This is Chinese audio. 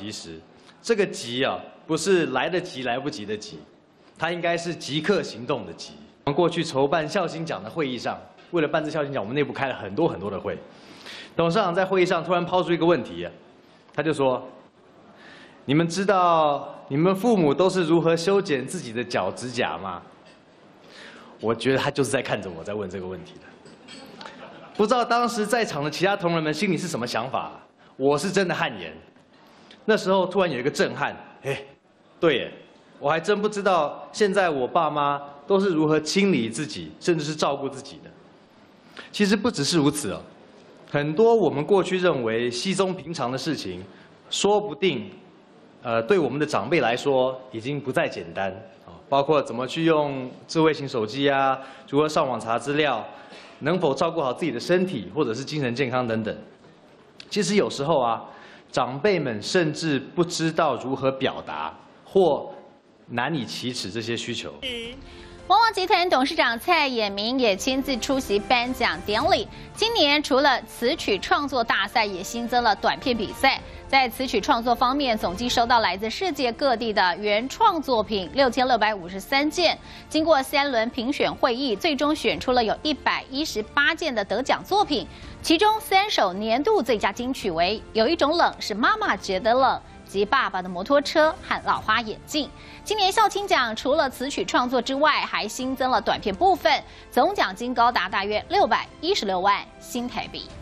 其时，这个急啊，不是来得及来不及的急，它应该是即刻行动的急。我们过去筹办孝心奖的会议上，为了办这孝心奖，我们内部开了很多的会。董事长在会议上突然抛出一个问题啊，他就说：“你们知道你们父母都是如何修剪自己的脚趾甲吗？”我觉得他就是在看着我在问这个问题的。不知道当时在场的其他同仁们心里是什么想法，我是真的汗颜。那时候突然有一个震撼，对耶，我还真不知道现在我爸妈都是如何清理自己，甚至是照顾自己的。其实不只是如此哦，很多我们过去认为稀松平常的事情，说不定，对我们的长辈来说已经不再简单啊，包括怎么去用智慧型手机啊，如何上网查资料，能否照顾好自己的身体或者是精神健康等等。其实有时候啊，长辈们甚至不知道如何表达，或难以启齿这些需求。 旺旺集团董事长蔡衍明也亲自出席颁奖典礼。今年除了词曲创作大赛，也新增了短片比赛。在词曲创作方面，总计收到来自世界各地的原创作品6653件。经过3轮评选会议，最终选出了有118件的得奖作品，其中3首年度最佳金曲为《有一种冷是妈妈觉得冷》及《爸爸的摩托车》和《老花眼镜》。今年孝亲奖除了词曲创作之外，还新增了短片部分，总奖金高达大约616万新台币。